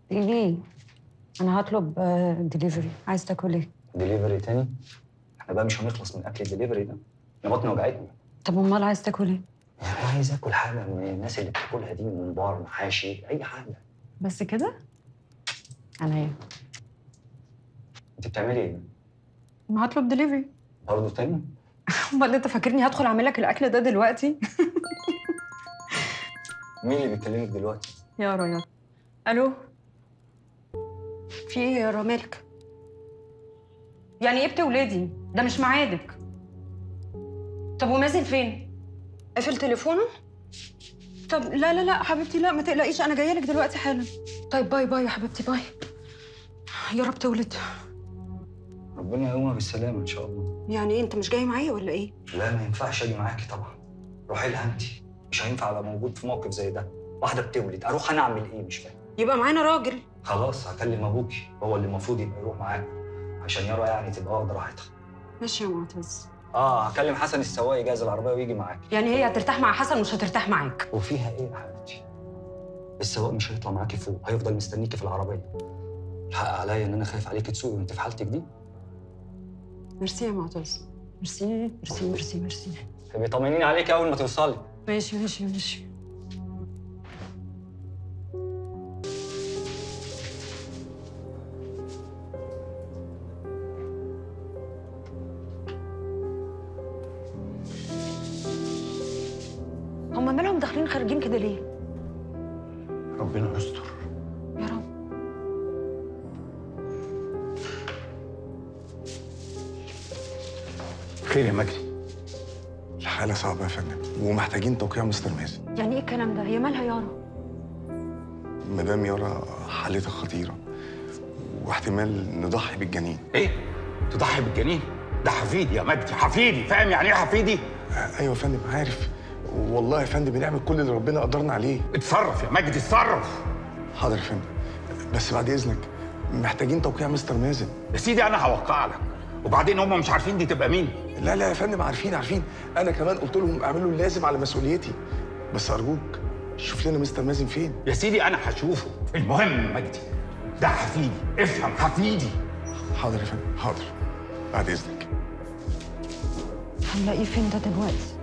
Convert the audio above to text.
ليه؟ أنا هطلب دليفري. عايز تاكل إيه؟ دليفري تاني؟ احنا بقى مش هنخلص من أكل الدليفري ده. أنا بطني وجعتني. طب أمال عايز تاكل إيه؟ أنا عايز آكل حاجة من الناس اللي بتاكلها دي، ممبار، محاشي، أي حاجة. بس كده؟ أنا إيه؟ أنت بتعملي إيه؟ ما هطلب دليفري. برضه تاني؟ أمال أنت فاكرني هدخل أعمل لك الأكل ده دلوقتي؟ مين اللي بيكلمك دلوقتي؟ يارا. ألو؟ في إيه يا يارا؟ مالك؟ يعني إيه بتولدي؟ ده مش ميعادك. طب ومازن فين؟ قفل تليفونه؟ طب لا حبيبتي، لا ما تقلقيش، أنا جاية لك دلوقتي حالا. طيب باي باي يا حبيبتي، باي. يا رب تولد. ربنا يقومها بالسلامة إن شاء الله. يعني إيه، أنت مش جاي معايا ولا إيه؟ لا ما ينفعش أجي معاكي طبعا. روحي لها أنت. مش هينفع أبقى موجود في موقف زي ده. واحدة بتولد، أروح أنا أعمل إيه؟ مش فاهم. يبقى معانا راجل. خلاص هكلم أبوكي، هو اللي المفروض يبقى يروح معاكم عشان يارا يعني تبقى واخدة راحتها. ماشي يا معتز. هكلم حسن السواق يجهز العربية ويجي معاك. يعني هي هترتاح مع حسن مش هترتاح معاك؟ وفيها إيه يا حبيبتي؟ السواق مش هيطلع معاكي فوق، هيفضل مستنيكي في العربية. الحق عليا إن أنا خايف عليكي تسوقي وأنت في حالتك دي. ميرسي يا معتز. ميرسي ميرسي ميرسي ميرسي. تبقي طمنيني عليكي أول ما توصلي. ماشي ماشي ماشي. هما مالهم داخلين خارجين كده ليه؟ ربنا يستر. يا رب. خير يا مجدي؟ الحالة صعبة يا فندم ومحتاجين توقيع مستر مازن. يعني ايه الكلام ده؟ هي مالها يارا؟ مدام يارا حالتها خطيرة واحتمال نضحي بالجنين. ايه؟ تضحي بالجنين؟ ده حفيدي يا مجدي، حفيدي، فاهم يعني ايه حفيدي؟ ايوه يا فندم عارف، والله يا فندم بنعمل كل اللي ربنا قدرنا عليه. اتصرف يا مجدي، اتصرف. حاضر يا فندم، بس بعد اذنك محتاجين توقيع مستر مازن. يا سيدي انا هوقع لك، وبعدين هم مش عارفين دي تبقى مين؟ لا يا فندم، عارفين، انا كمان قلت لهم اعملوا اللازم على مسؤوليتي، بس ارجوك شوف لنا مستر مازن فين. يا سيدي انا هشوفه، المهم مجدي ده حفيدي، افهم، حفيدي. حاضر يا فندم، حاضر، بعد اذنك. هنلاقيه فين ده دلوقتي؟